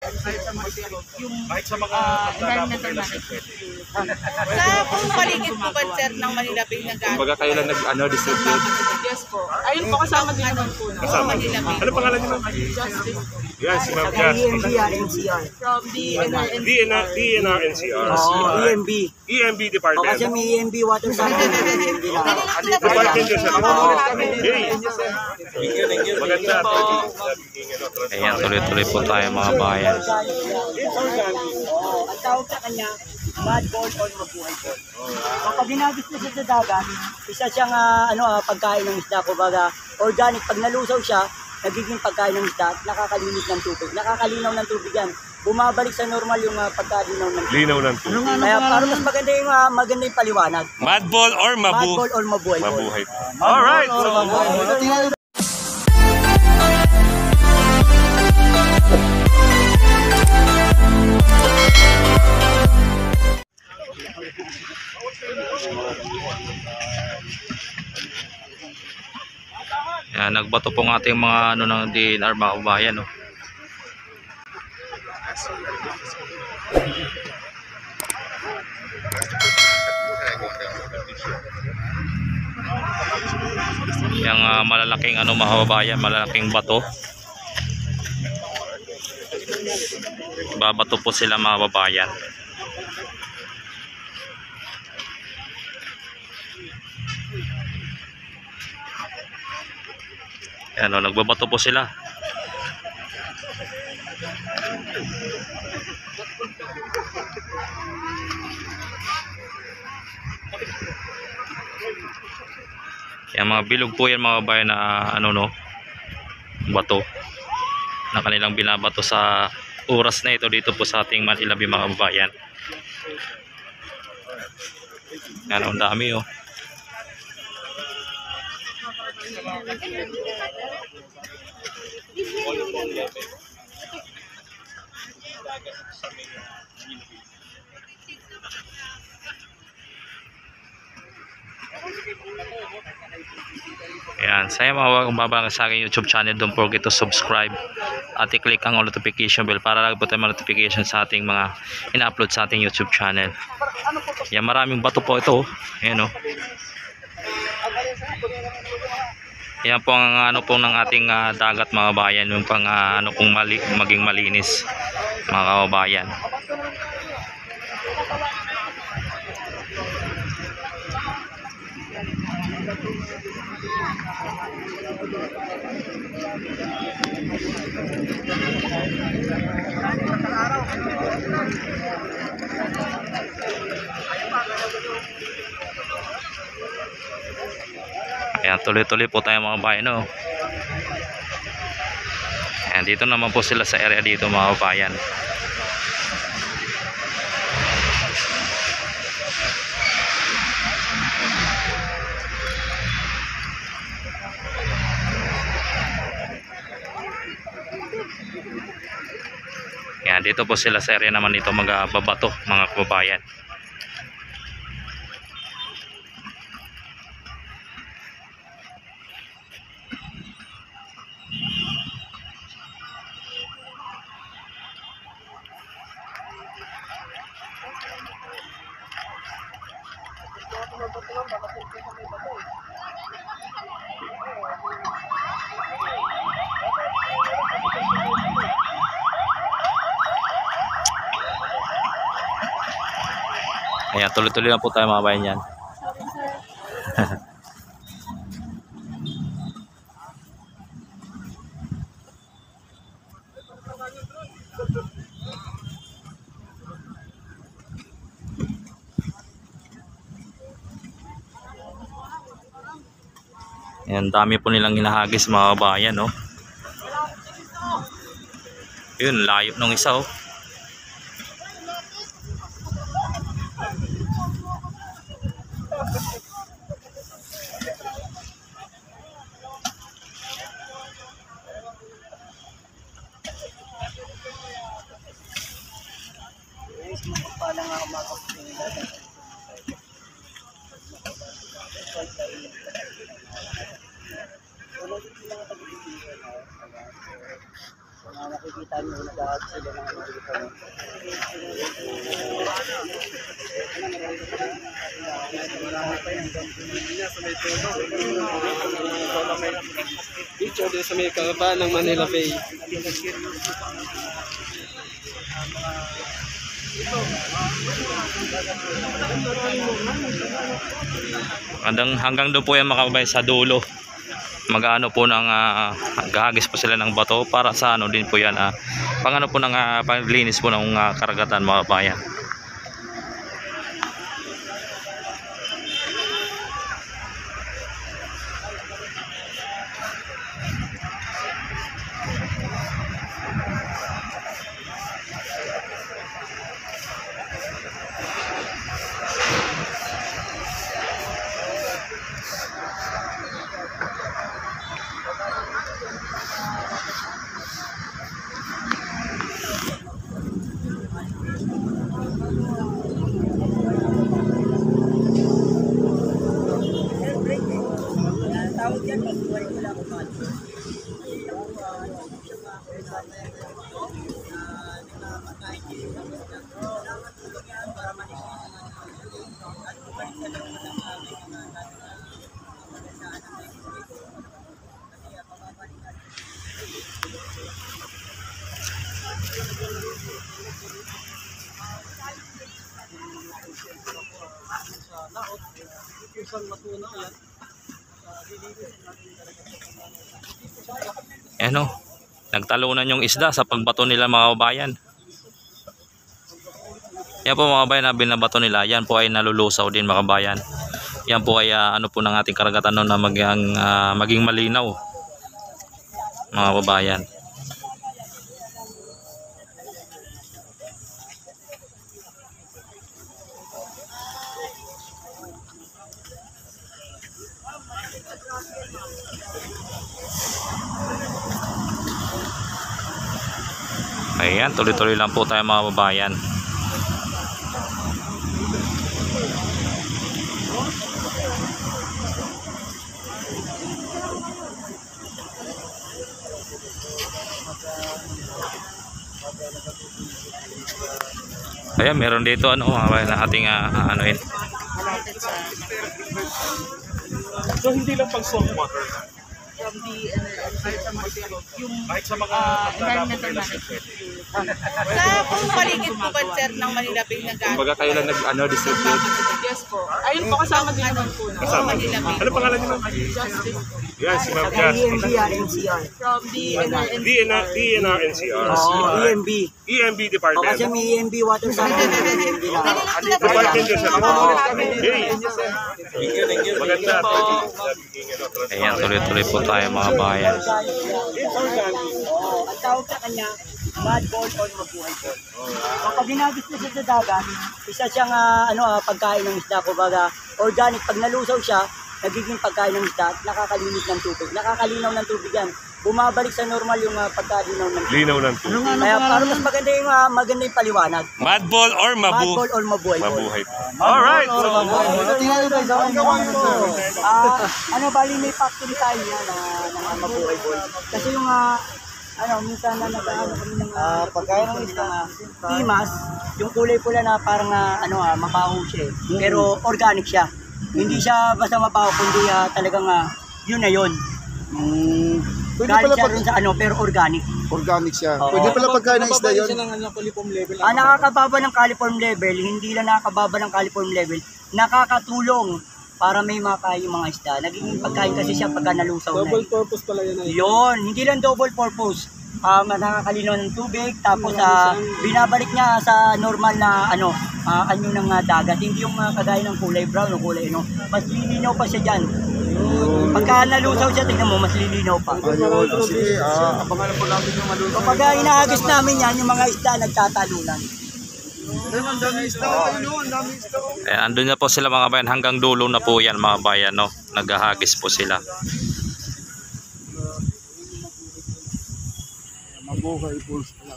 Kahit sa mga environmental management. Sa kung paligid po ba sir ng Manila Bay nag-ano? Kumbaga kayo lang nag-distribute. Yes po. Ayun po, kasama din naman po. Kasama. Manila Bay. Ano pangalan niyo, ma'am? Justice Yes, si Ma'am Jazz. NCR. from the NRNC. DNR NCR. EMB. EMB O Department. kasi may EMB water sample. EMB lang. Department yun sa maganda. Ayan, tuloy-tuloy po tayo mga bayan. Ang tawag sa kanya, mud ball or mabuhay ball. Kapag ginagis na siya sa dagat, isa siyang pagkain ng isda. Kumbaga, organic. Pag nalusaw siya, nagiging pagkain ng isda, nakakalinis ng tubig. Nakakalinaw ng tubig yan. Bumabalik sa normal yung pagkalinaw ng tubig. Linaw ng tubig. Kaya para mas maganda yung paliwanag. Madball or Mud ball or mabuhay ball. Mabuhay. Alright. Yan, nagbato po ng ating mga ng DNR mga kabayan, no. Yang malalaking mga kabayan, malalaking bato. Babato po sila mga kabayan. Yan, nagbabato po sila. Yan, mga bilog po yan mga kabayan na bato na kanilang binabato sa oras na ito dito po sa ating Manila Bay mga kabayan. Yan, ang dami oh. Ayan, saya mga kumbabalang sa aking YouTube channel, don't forget to subscribe at i-click ang notification bell para lagi po tayo ma-notification sa ating mga ina-upload sa ating YouTube channel. Ayan, maraming bato po ito. Ayan o. Ayan po ang ng ating dagat mga bayan, yung pang kung maging malinis mga kababayan. Ayan, tuloy-tuloy po tayo mga bayan, no? Ayan, dito naman po sila sa area dito mga bayan. Ayan, dito po sila sa area naman dito magbabato mga kababayan. Ayan, tuloy-tuloy lang po tayo mga bayan yan. Ayan, dami po nilang hinahagis mga bayan, no? Yun, layo nung isa, oh. Nakikita ano, nag-aag sila ng ano dito. Dito din sa may kababa ng Manila Bay. Hanggang doon po yan mga kababayan sa dulo. Mag-ano po ng gahagis po sila ng bato para sa ano din po yan pang ano po ng paglinis po ng karagatan mga kababayan. Tawag yan, magbuhay ko lang umat. Ano, nagtalunan yung isda sa pagbato nila mga kababayan. Yan po mga kababayan na binabato nila, yan po ay nalulusaw din mga kababayan. Yan po ay ano po ng ating karagatan no, na maging malinaw mga kababayan. Ayan, tuloy-tuloy lang po tayo mga kababayan. Ayan, meron dito ano mga kababayan na ating anuin. So hindi lang pag salt water. From the yung Kahit sa mga environmental management. Sa kung paligid po ba, sir, ng Manila Bay na gano'n? Kumbaga kayo lang distribute. Yes po. Ayun po kasama din naman po na. Kasama. Manila Bay. Ano pangalan niyo ma'am? Justice. Yan, si Ma'am Jazz. NCR. From the DNR NCR. EMB. EMB O Department. kasi may EMB water sa akin. EMB lang. Department yun siya. Hey. Maganda. Ayan, tuloy-tuloy po tayo mga kababayan. Oo, ang tawag sa kanya, mud ball or mabuhay ball. Kapag ginagis na siya sa dagat, isa siyang pagkain ng isda. Kumbaga, organic. Pag nalusaw siya, nagiging pagkain ng isda at nakakalinis ng tubig. Nakakalinaw ng tubig yan. Bumabalik sa normal yung pagkalinaw ng tubig. Linaw ng tubig. Kaya para mas maganda yung paliwanag. Mud ball or Mud ball or mabuhay ball. mabuhay. Alright. Bali may factory tayo yan ng mabuhay ball. Kasi yung minsan na nagkaano kami ng pagkain ng isda timas, yung kulay pula na parang mabaho siya eh. Pero organic siya. Hindi siya basta mabaho kundi talagang yun na yun. Pwede Galing pala siya pag rin sa pero organic. organic siya. Oo. Pwede pala pagkain ng isda yun. Nakakababa ng caliform level, hindi lang nakakababa ng caliform level, nakakatulong para may makain yung mga isda. Nagiging pagkain kasi siya pagka nalusaw na. Double purpose pala yan. Yun, hindi lang double purpose. Nakakalinaw ng tubig, tapos binabalik niya sa normal na anyo ng dagat. Hindi yung kagaya ng kulay brown o kulay mas lilinaw pa siya dyan. Pagka nalusaw siya, tingnan mo, mas lilinaw pa. Ayun, sige, abangan po namin yung malusaw. Kapag inaagos namin yan, yung mga isda nagtatalunan. Ang dami isda, ang dami isda. Ayan, andun na po sila mga kabayan. Hanggang dulo na po yan mga kabayan. No? Naghahagis po sila. Mabuhay po.